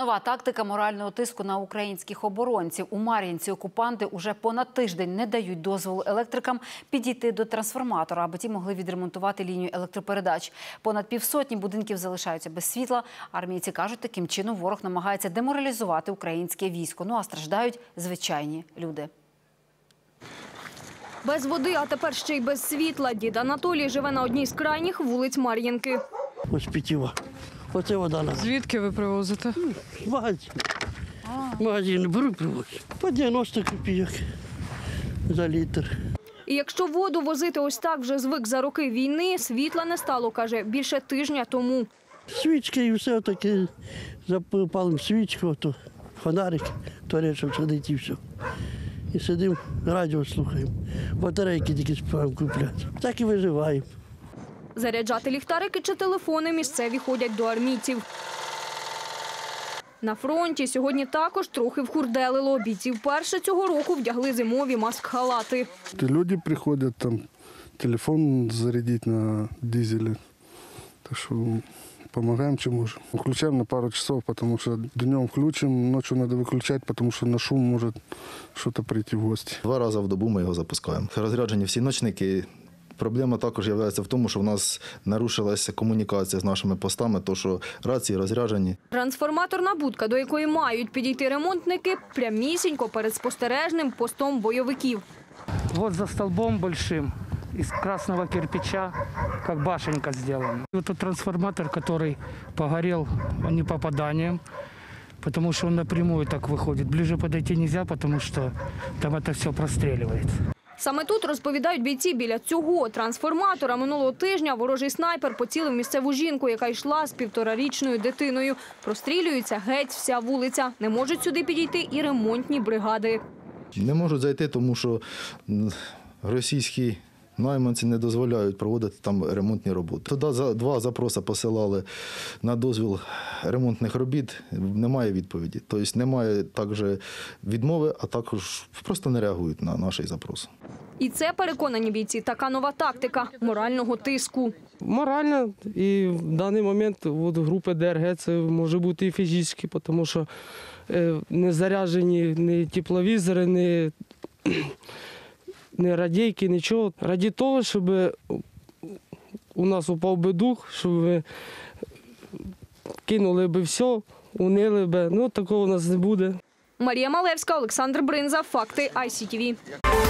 нова тактика морального тиску на українських оборонців. У Мар'їнці окупанти уже понад тиждень не дають дозволу електрикам підійти до трансформатора, аби ті могли відремонтувати лінію електропередач. Понад півсотні будинків залишаються без світла. Армійці кажуть, таким чином ворог намагається деморалізувати українське військо. Ну а страждають звичайні люди. Без води, а тепер ще й без світла. Дід Анатолій живе на одній з крайніх вулиць Мар'їнки. Ось питєва. Оце вода нам. Звідки ви привозите? Магазин. Магазин беру, привозю. По 90 копійок за літр. І якщо воду возити ось так вже звик за роки війни, світла не стало, каже, більше тижня тому. Свічки і все таке. Запалимо свічку, то фонарик, туалетом сидить і все. І сидимо, радіо слухаємо. Батарейки тільки співаємо купляти. Так і виживаємо. Заряджати ліхтарики чи телефони місцеві ходять до армійців. На фронті сьогодні також трохи вхурделило. Бійці вперше цього року вдягли зимові маск-халати. Люди приходять, там телефон зарядити на дизелі. Так що допомагаємо, чи можемо. Включаємо на пару часов, тому що днем включимо, ночі треба виключати, тому що на шум може щось прийти в гості. 2 рази в добу ми його запускаємо. Розряджені всі ночники. Проблема також є в тому, що в нас нарушилася комунікація з нашими постами, то що рації розряджені. Трансформаторна будка, до якої мають підійти ремонтники, прямісінько перед спостережним постом бойовиків. Вот за столбом большим из красного кирпича, как башенка сделана. Вот этот трансформатор, который погорел не попаданием, потому что он напрямую так выходит. Ближе подойти нельзя, потому что там это все простреливается. Саме тут, розповідають бійці, біля цього трансформатора минулого тижня ворожий снайпер поцілив місцеву жінку, яка йшла з 1,5-річною дитиною. Прострілюється геть вся вулиця. Не можуть сюди підійти і ремонтні бригади. Не можуть зайти, тому що російські найманці не дозволяють проводити там ремонтні роботи. Туди 2 запроси посилали на дозвіл ремонтних робіт, немає відповіді. Тобто немає також відмови, а також просто не реагують на наш запрос. І це, переконані бійці, така нова тактика морального тиску. Морально, і в даний момент групи ДРГ це може бути і фізично, тому що не заряджені ні тепловізори, ні радійки, нічого. Раді того, щоб у нас упав би дух, щоб ви кинули би все, унили би. Ну, такого у нас не буде. Марія Малевська, Олександр Бринза. Факти ICTV.